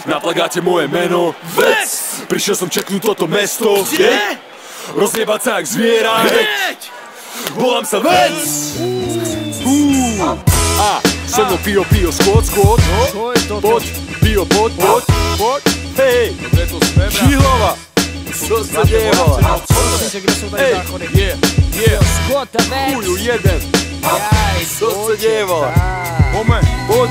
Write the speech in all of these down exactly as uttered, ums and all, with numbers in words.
Na plagáte moje meno Vec. Prišiel som čeknúť toto mesto. Kde? Rozjebať sa jak zviera. Hneď. Volám sa Vec. A so mnou pio, pio, skôd, skôd. Poď, pio, poď, poď, poď. Hej, Žihlova. Co sa deje, vole? Hej, yeah, yeah. Chuju, jeden. Co sa deje, vole? Moment, poď.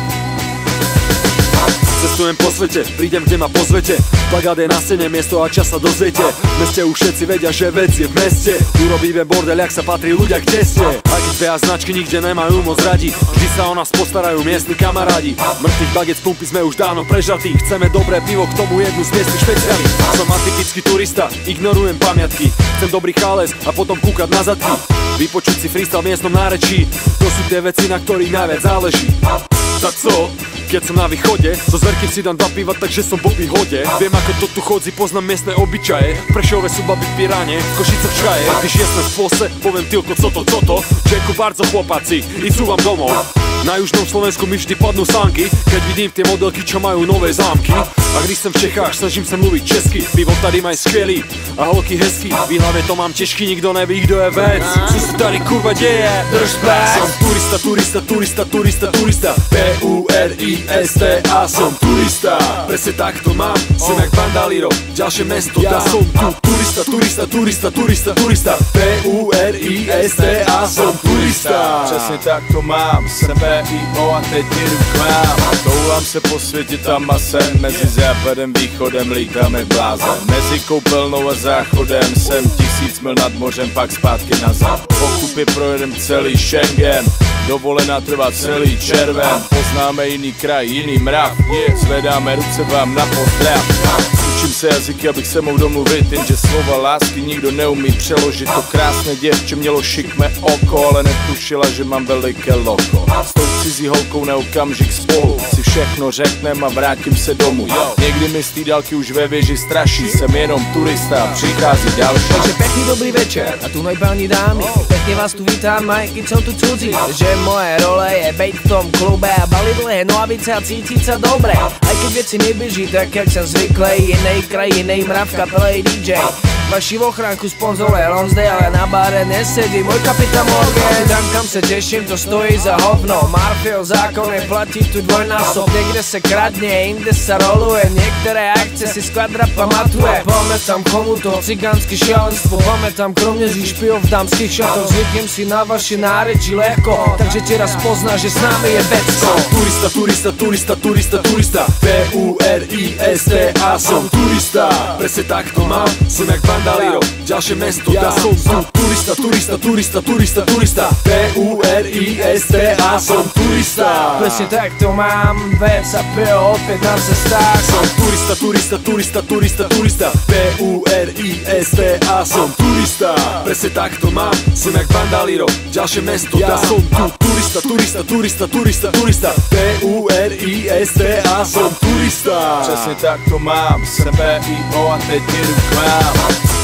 Cestujem po svete, prídem kde ma pozvete. Plagát je na scéne, miesto a čas sa dozviete. V meste už všetci vedia, že Vec je v meste. Urobíme bordel, jak sa patrí ľudia, kde ste. Aj keď bé á značky nikde nemajú moc radi, vždy sa o nás postarajú miestni kamarádi. Mŕtvych baget z pumpy sme už dávno prežratí. Chceme dobré pivo, k tomu jednu z miestnych špeciálí. Som atypický turista, ignorujem pamiatky. Chcem dobrý chález a potom kúkať na zadky. Vypočuť si freestyle v miestnom nárečí. To sú tie veci, na ktorých najviac záleží. Tak co? Keď som na východe, so zverkým si dám dva piva, takže som vo výhode. Viem ako to tu chodzi, poznám miestne obyčaje. V Prešove sú baby v Piráne, v Košicach čaje. Když jesme v pose, poviem tylko co to, co to. Čeku bardzo chłopaci, idú vám domov. Na južnom Slovensku mi vždy padnú sánky, keď vidím tie modelky, čo majú nové zámky. A když som v Čechách, snažím sa mluviť česky. Pivo tady mají skvělý a holky hezký. V hlavě to mám těžký, nikdo neví, kdo je Vec. Co se tady kurva děje? Drž back. Som turista, turista, turista, turista, turista. P U R I S T A, som turista. Presne tak to mám, som jak Bandaliro, ďalšie mesto. Ja som tu turista, turista, turista, turista, turista. P U R I S T A, som turista. Přesně tak to mám, jsem P I O a teď jdu k vám. Toulám se po světě tam a sem, mezi západem, východem lítáme blázen. Mezi koupelnou a záchodem jsem tisíc mil nad mořem, pak zpátky nazad. Po kupě projedem celý Schengen, dovolená trvá celý červen. Poznáme jiný kraj, jiný mrav, zvedáme ruce vám na pozdrav. Učím se jazyky, abych se mohl domluvit, jenže slova lásky nikdo neumí přeložit. To krásné děvče mělo šikmé oko, ale netušila, že mám veliké loko. S tou cizí holkou na okamžik spolu si všechno řeknem a vrátím se domů. Někdy mi z té dálky už ve věži straší, jsem jenom turista a přichází další. Takže pekný dobrý večer a tu páni dámy, pekne vás tu vítám, aj keď som tu cudzí. Že moje role je bejt v tom klube a baliť dlhé nohavice a cítiť sa dobre. Aj keď veci nebeží tak, jak sa zvyklej, inej kraji, inej mrav, kapelej dý džej. Vaši v ochránku sponzor je Lonsday, ale na báre nesedí môj kapitán Morgan. Tam kam se teším, to stojí za hovno. Marfil zákon je platí tu dvojnásob. Niekde se kradne, inde sa roluje. Niektoré akcie si skvadra pamatuje. Pamätám komu to cigánsky šialenstvo. Pamätám kroměří špijov v dámských šatoch. Zvyknem si na vaše náreči lehko, takže ti raz pozná, že s námi je Vecko. Turista, turista, turista, turista, turista. P U R I S T A, som turista. Presne tak to mám, som jak Bandaliro, ďalšie mesto. Ja som tu turista, turista, turista, turista, turista. P U R I S T A, som turista. Presne tak to mám, Vec a pivo opäť na cestách. Som turista, turista, turista, turista, turista. P U R I S T A, som turista. Presne tak to mám, som jak Bandaliro, ďalšie mesto. Ja som tu turista, turista, turista, turista, turista. P U R I S T A, som turista. Přesně tak to mám, jsem P I O a teď jdu k vám.